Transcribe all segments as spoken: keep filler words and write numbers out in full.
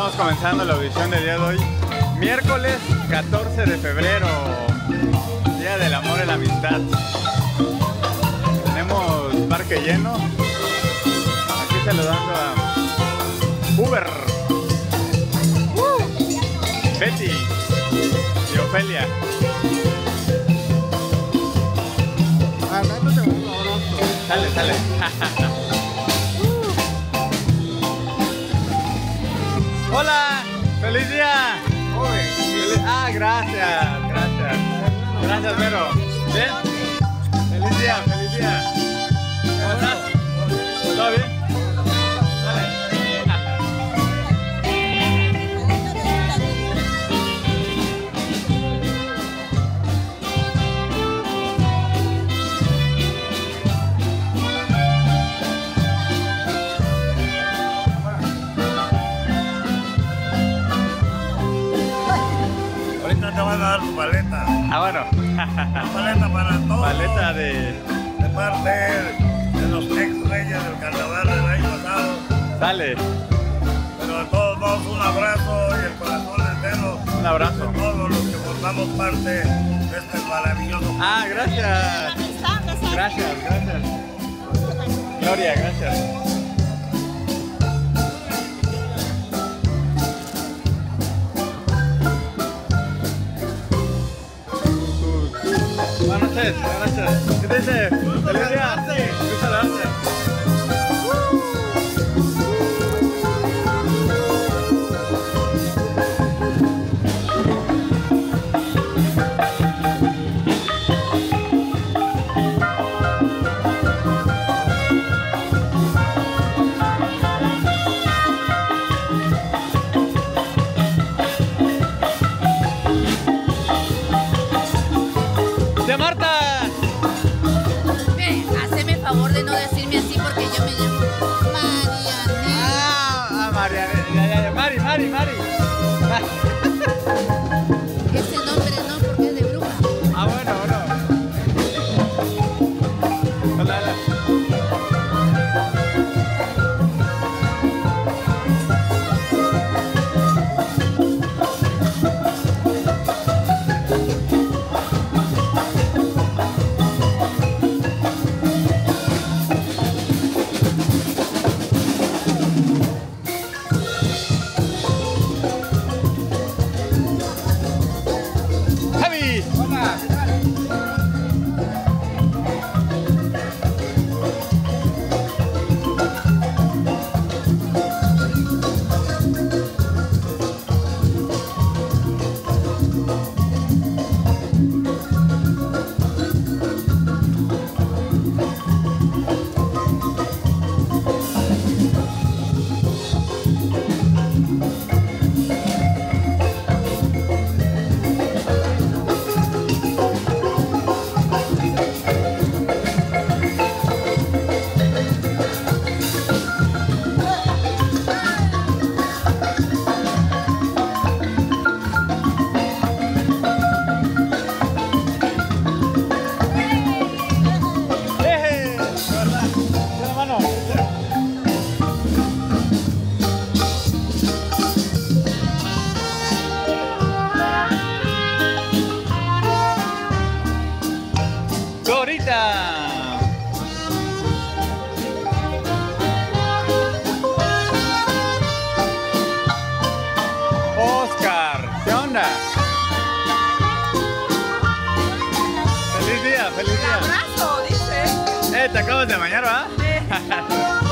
Estamos comenzando la audición del día de hoy, miércoles catorce de febrero, Día del Amor y la Amistad. Tenemos parque lleno. Aquí saludando a Uber, uh, Betty y Ofelia. Sale, sale. Hola, feliz día. Feliz... Ah, gracias, gracias. Gracias, Vero. ¿Bien? Feliz día, feliz día. ¿Cómo estás? ¿Todo bien? Te van a dar tu paleta. Ah, bueno. Paleta para todos. Paleta de... De parte de los ex reyes del carnaval del año pasado. Dale. Pero de todos modos un abrazo y el corazón entero. Un abrazo. De todos los que formamos parte de este maravilloso. Ah, gracias. Gracias, gracias. Gloria, gracias. Buenas noches, buenas noches. ¿Qué te dice? ¡Feliz día! ¡Gusto saludarte! ¡De Marta! Ve, haceme el favor de no decirme así porque yo me llamo Marianela. Ah, ah Marianela, ya, ya, ya, Mari, Mari, Mari. Ese nombre no, porque es de bruja. Ah, bueno, bueno. Hola, hola. Oscar, ¿qué onda? Feliz día, feliz día. Un abrazo, dice. Eh, te acabas de bañar, ¿va? Sí.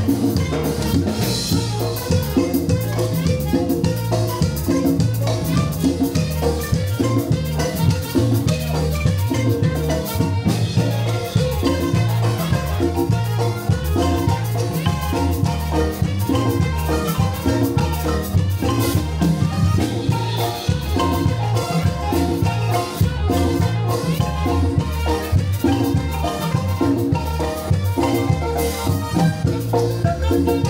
Thank you.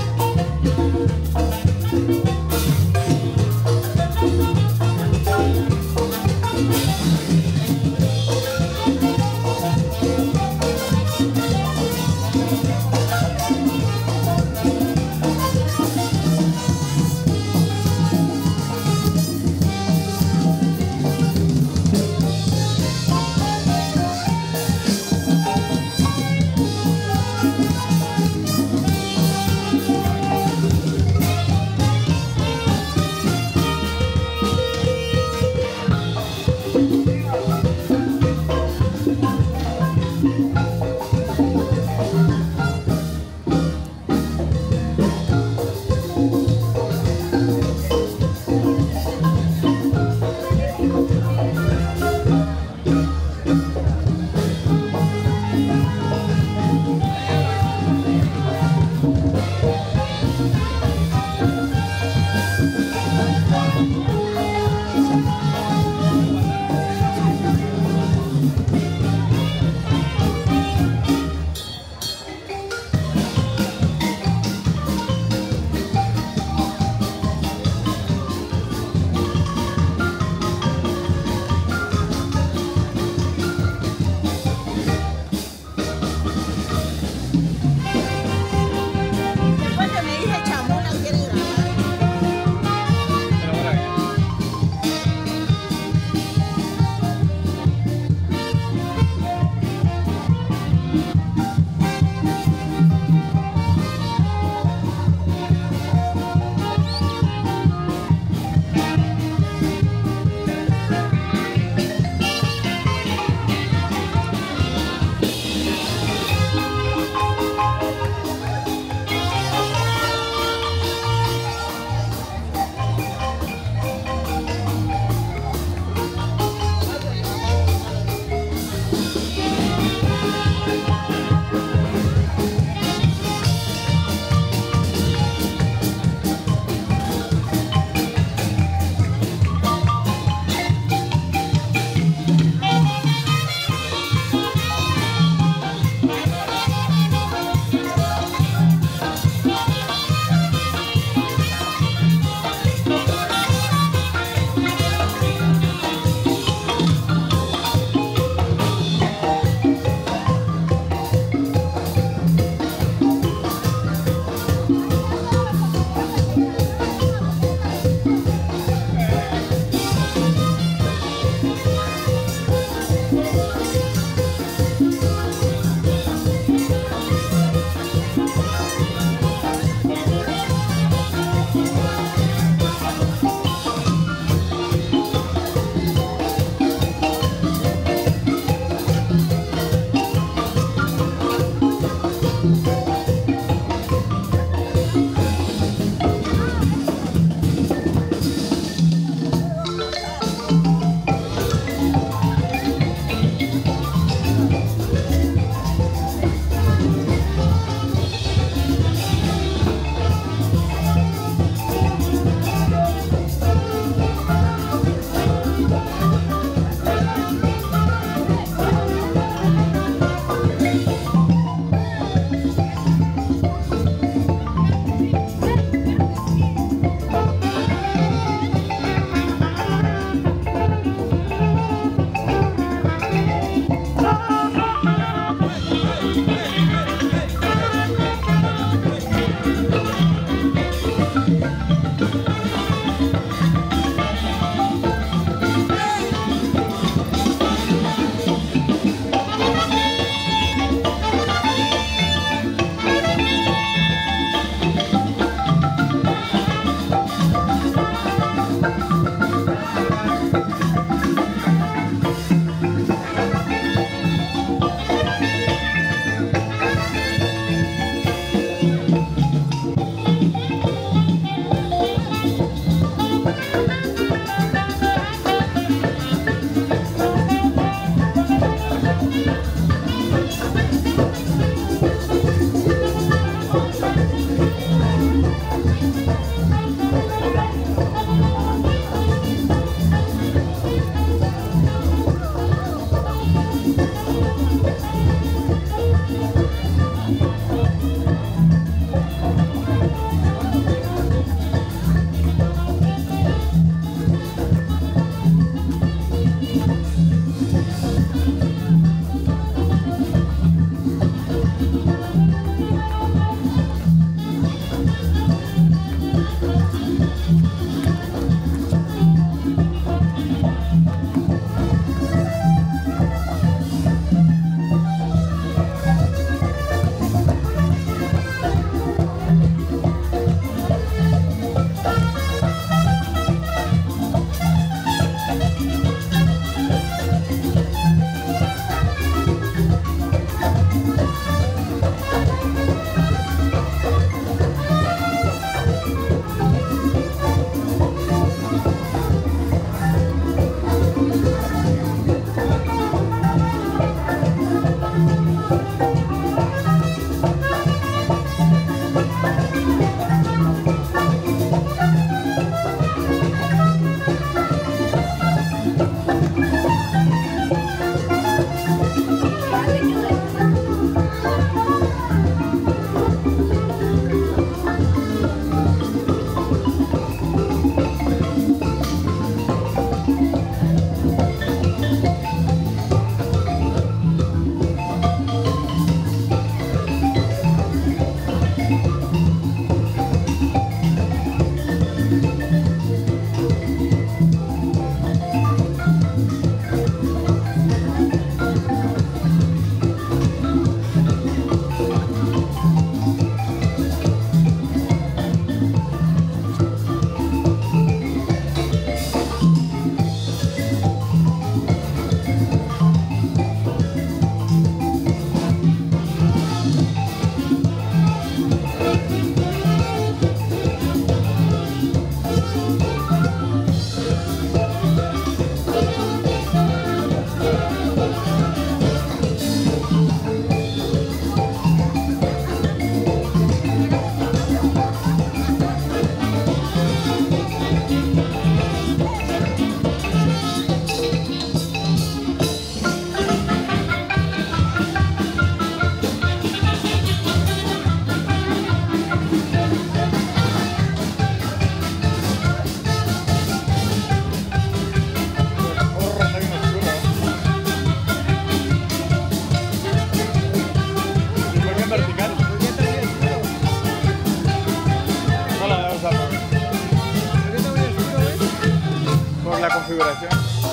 la configuración.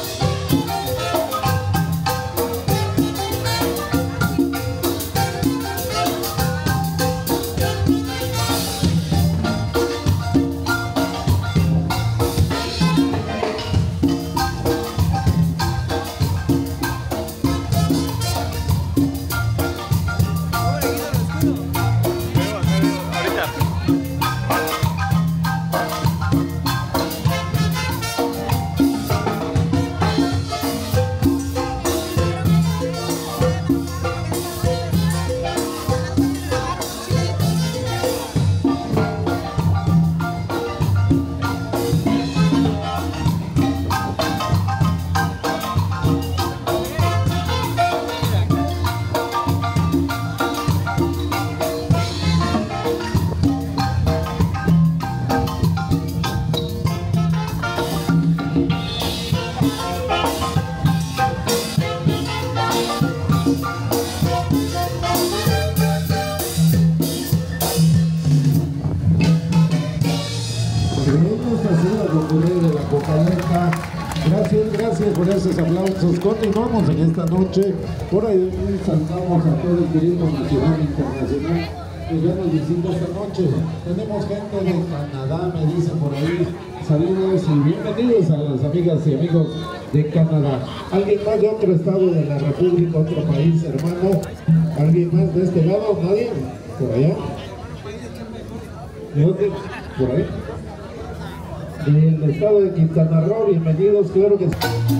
Gracias, gracias por esos aplausos. Continuamos en esta noche. Por ahí saludamos a todo el turismo nacional e internacional que ya nos visita esta noche. Tenemos gente de Canadá, me dicen por ahí. Saludos y bienvenidos a las amigas y amigos de Canadá. ¿Alguien más de otro estado de la República, otro país hermano? ¿Alguien más de este lado? ¿Nadie? ¿Por allá? ¿De dónde? ¿Por ahí? Del estado de Quintana Roo, bienvenidos, claro que sí.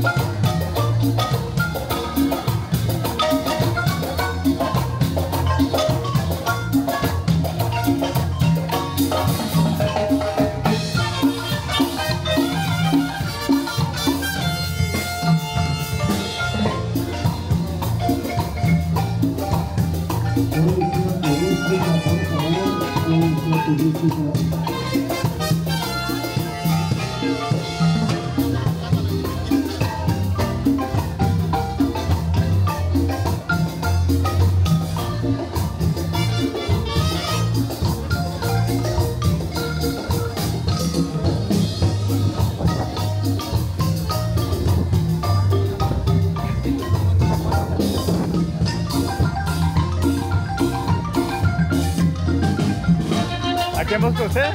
¿A quién busca usted?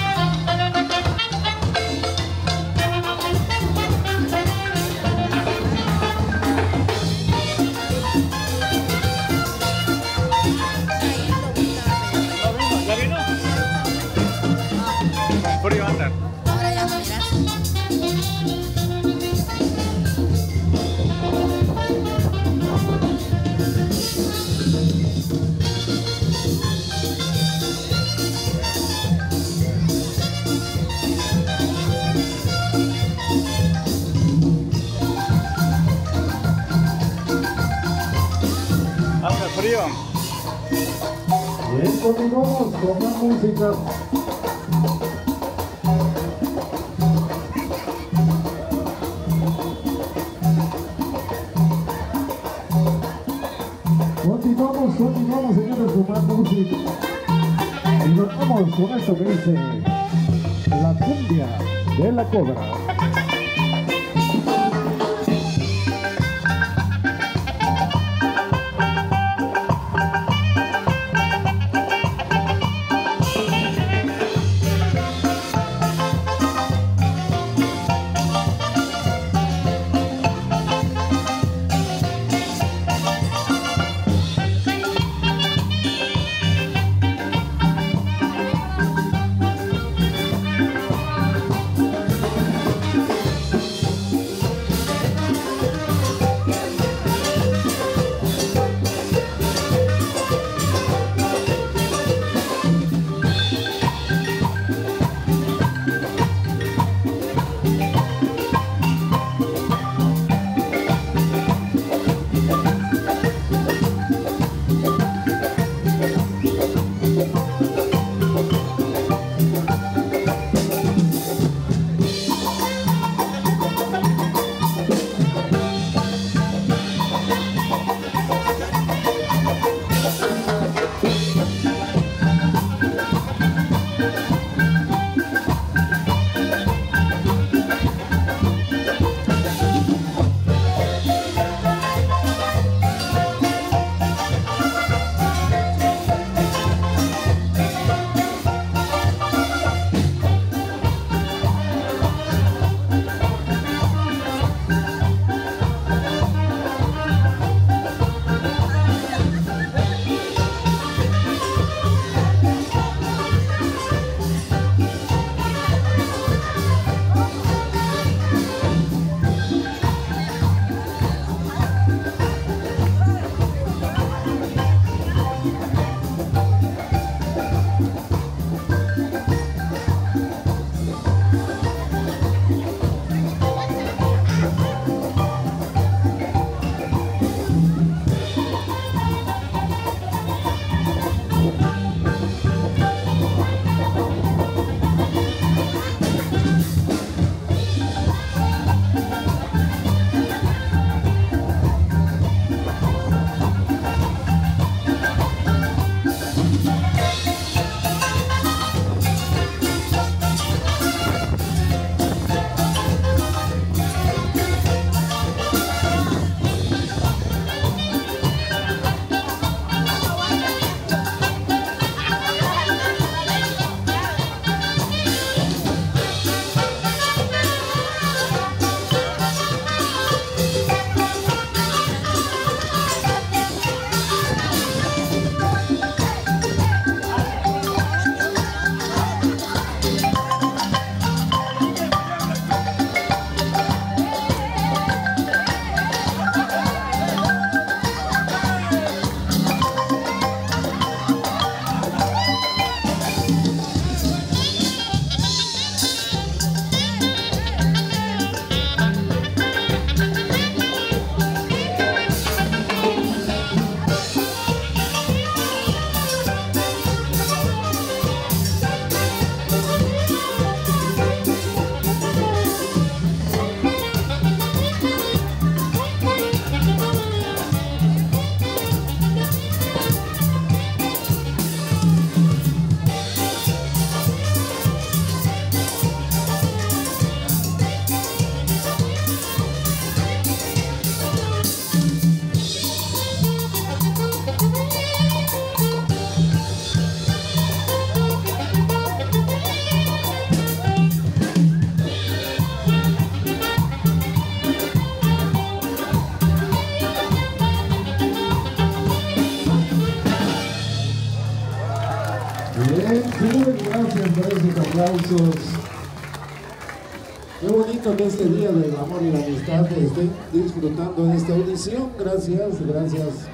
¿Ya vino? Con frío andan. Ahora ya no miras. Hace frío. Bien, continuamos con más música. Continuamos, continuamos, señores, con más música. Y nos vamos con esto que dice La Cumbia de la Cobra. Rubén, gracias por esos aplausos. Qué bonito que este día del amor y la amistad estén disfrutando de esta audición. Gracias, gracias.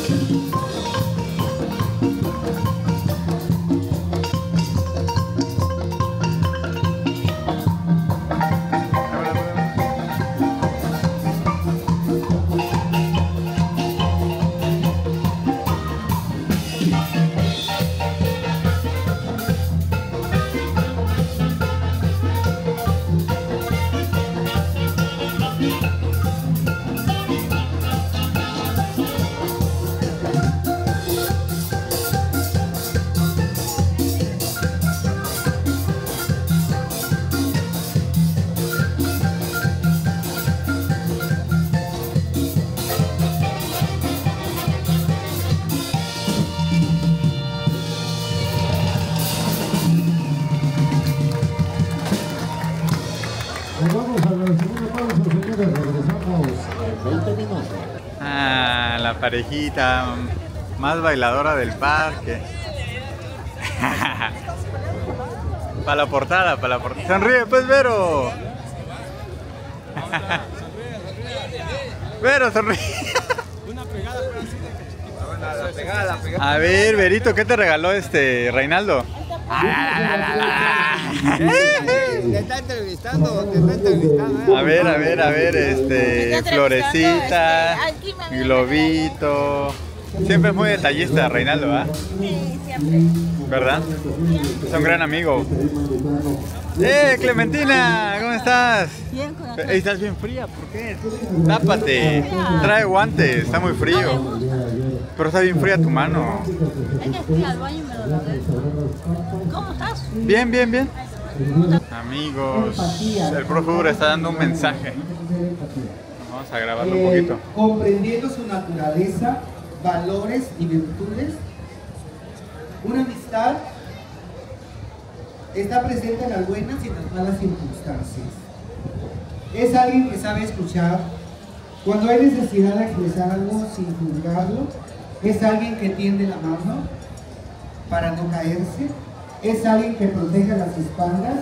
Nos vamos a la segunda pausa, señores. Regresamos en veinte minutos. Ah, la parejita más bailadora del parque. Para la portada, para la portada. Sonríe, pues, Vero. Vero, sonríe. A ver, Verito, ¿qué te regaló este Reinaldo? Te está entrevistando, te está entrevistando. A ver, a ver, a ver, este, florecita, globito. Siempre es muy detallista, Reinaldo, ¿ah? Sí, siempre. ¿Verdad? Es un gran amigo. ¡Eh, Clementina! ¿Cómo estás? Bien, con Ey, estás bien fría, ¿por qué? Tápate. Trae guantes, está muy frío. Pero está bien fría tu mano. Es que fui al baño y me lo lavé. ¿Cómo estás? Bien, bien, bien. Amigos, el profe Ura está dando un mensaje. Vamos a grabarlo un Eh, poquito. comprendiendo su naturaleza, valores y virtudes, una amistad está presente en las buenas y en las malas circunstancias. Es alguien que sabe escuchar cuando hay necesidad de expresar algo sin juzgarlo. Es alguien que tiende la mano para no caerse. Es alguien que protege las espaldas.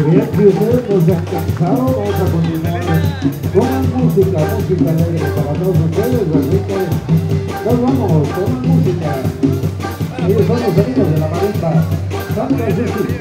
bien, si ustedes no se han cansado, vamos a continuar. Pongan música, música alegre para todos ustedes, así que nos vamos, pongan música. Ellos son los amigos de la marimba. Santa Cecilia.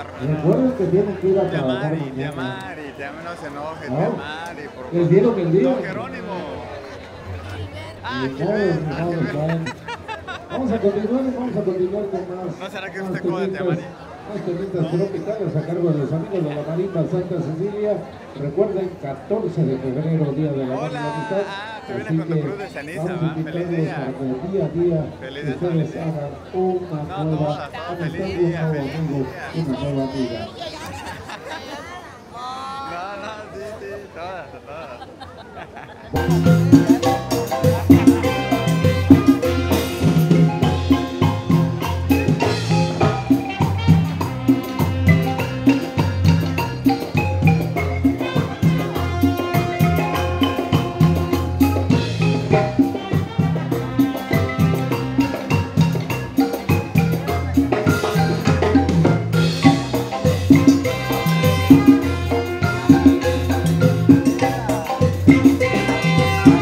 Recuerden que tienen que ir a Tía trabajar Mari, tía mañana. Mari, tía Mari, no se enoje, No. tía Mari, por favor. Les dieron el día. Don Jerónimo. Ah, Ni modo, Gilberto, ni ah, modo, Gilberto. Juan. Vamos a continuar, vamos a continuar con más. ¿No será que más usted coda, tía temitas- Mari? Más temitas tropicales a cargo de los amigos de la Marimba Santa Cecilia. Recuerden, catorce de febrero, Día de la Hola. Buena Amistad. Ah, te viene Así con tu que cruz de ceniza, vamos a ¿va? Feliz invitarlos día. para que día a día Feliz día, ustedes feliz día. hagan una No, nueva todas, todas, amistad, feliz un día, nuevo feliz amigo, día. una nueva amiga. No, no, sí, sí, todas, todas. Thank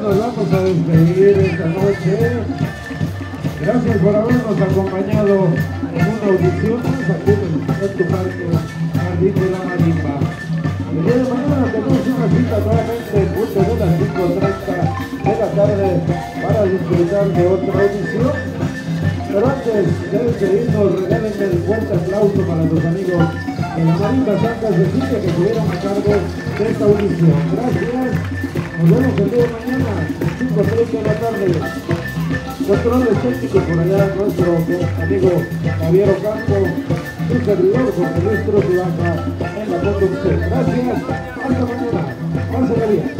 nos vamos a despedir esta noche. Gracias por habernos acompañado en una audición aquí en tu parque Jardín de la Marimba. El día de mañana tenemos una cita nuevamente en punto de las cinco treinta de la tarde para disfrutar de otra audición. Pero antes de despedirnos, regálenme el fuerte aplauso para los amigos de la Marimba Santa Cecilia que estuvieron a cargo de esta audición. Gracias. Nos vemos el día de mañana, cinco treinta de la tarde. Controles técnicos por allá, nuestro amigo Javier Ocampo, su servidor José Luis Cruz y Baja en la conducción. Gracias, hasta mañana. Pásenla bien.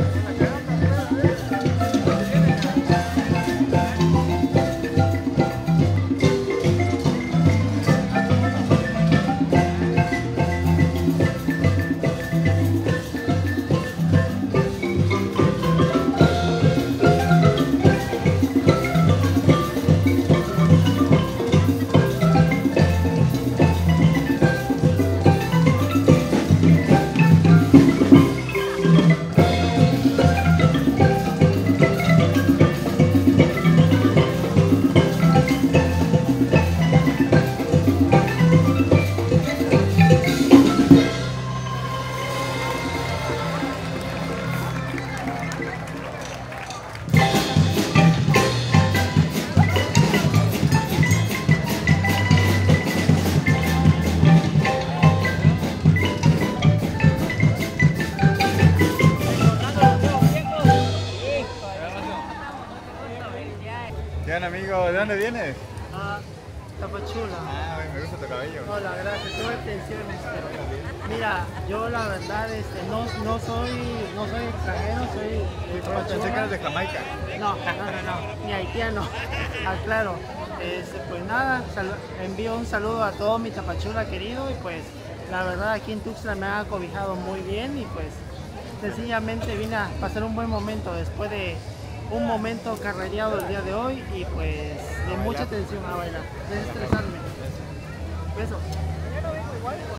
Bien, amigo, ¿de dónde vienes? Ah, Tapachula. Ah, me gusta tu cabello. Hola, gracias. Tuve atención, este. Mira, yo la verdad, este, no, no soy, no soy extranjero, soy de Tapachula. Pensé que eras de Jamaica. No, no, no, no, ni haitiano. Ah, claro. Este, pues nada, envío un saludo a todo mi Tapachula querido y pues la verdad aquí en Tuxtla me ha acobijado muy bien y pues sencillamente vine a pasar un buen momento después de un momento carrereado el día de hoy y pues de mucha tensión a bailar, desestresarme. Besos.